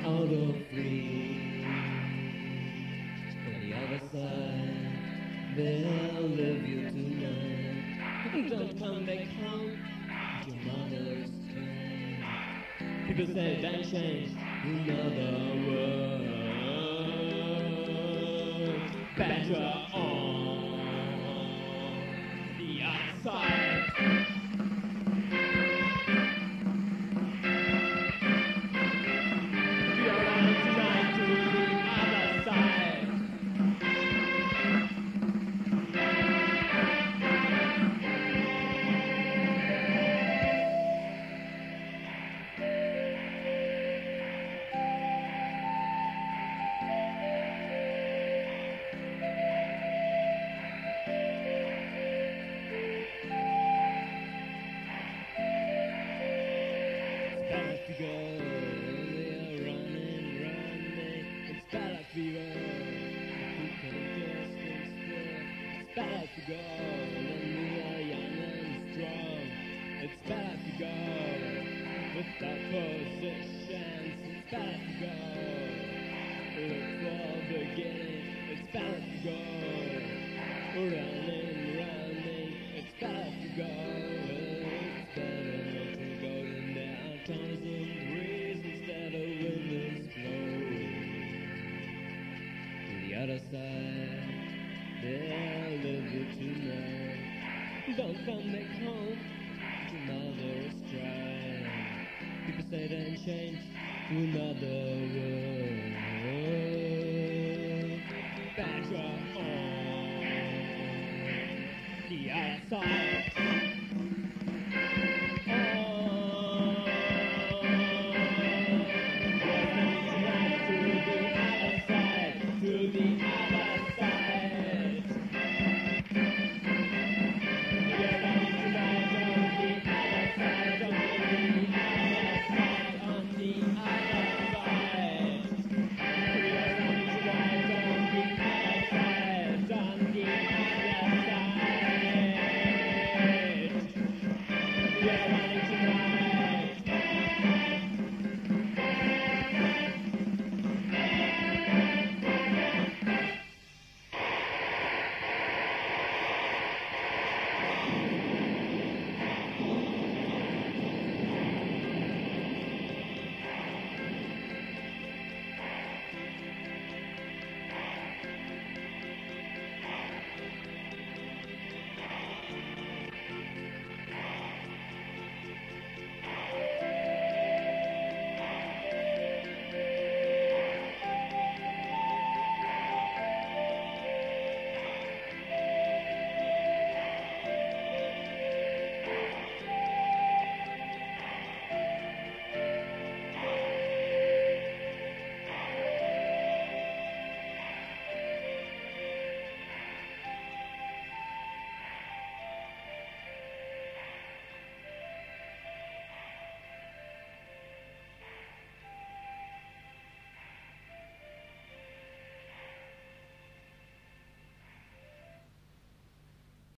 out of free. On the other side, they'll leave you tonight. Don't come back home, your mother's crying. People say that changed another world. Better on the outside. Go, we are running, it's better to go. We can just explore. It's better to go when we are young and strong. It's better to go without positions. It's better to go look for beginning. It's better to go running, it's better to go. It's better not to go than there are times breeze instead of wind is blowing. To the other side, they'll leave you tonight. Don't come back home, your mother is trying. People say then change to another world. Better on the other side.